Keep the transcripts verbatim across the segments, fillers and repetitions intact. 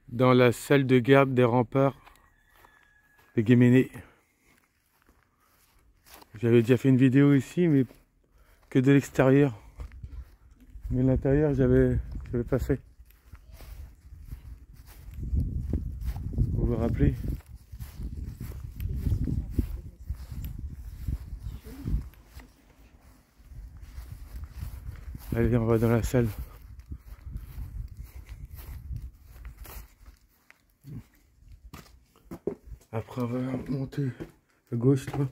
dans la salle de garde des remparts de Guéméné. J'avais déjà fait une vidéo ici, mais que de l'extérieur. Mais l'intérieur, j'avais j'avais pas fait. Vous vous rappelez? Allez, on va dans la salle. Après, on va monter à gauche, là.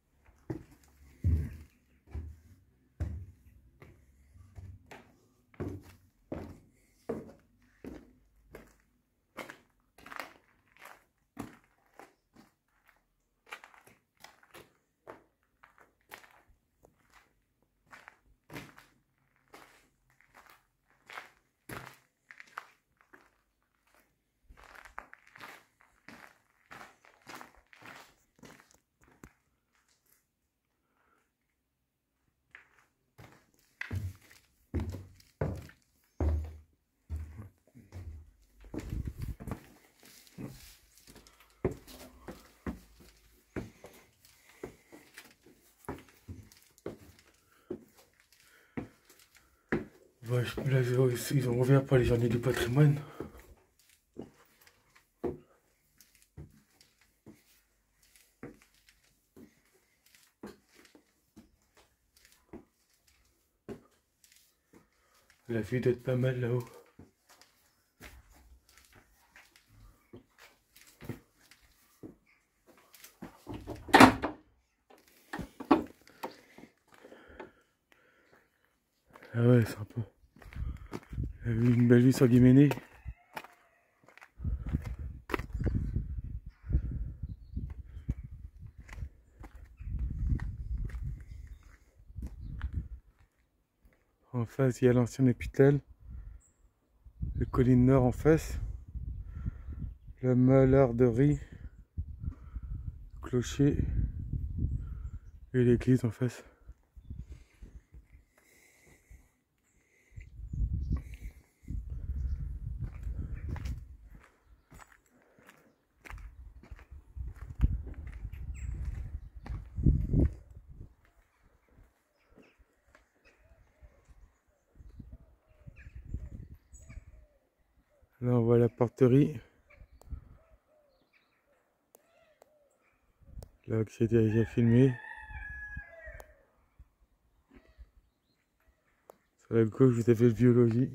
Ouais, là, ils ont ouvert pour les journées du patrimoine. La vue doit être pas mal là-haut. Ah ouais, sympa. Il y a eu une belle vue sur Guéméné. En face, il y a l'ancien hôpital. Le colline nord en face. La malarderie. Le clocher. Et l'église en face. Là, on voit la porterie. Là, que j'ai déjà filmé. Sur la gauche, vous avez le biologie.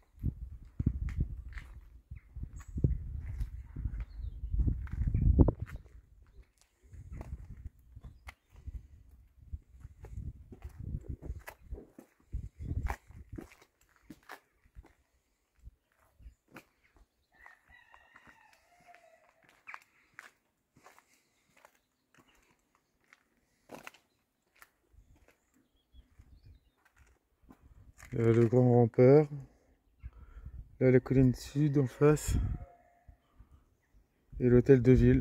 Euh, le grand rempart. Là, la colline sud en face. Et l'hôtel de ville.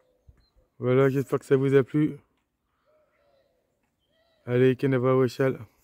Voilà, j'espère que ça vous a plu. Allez, Kenava Weshal.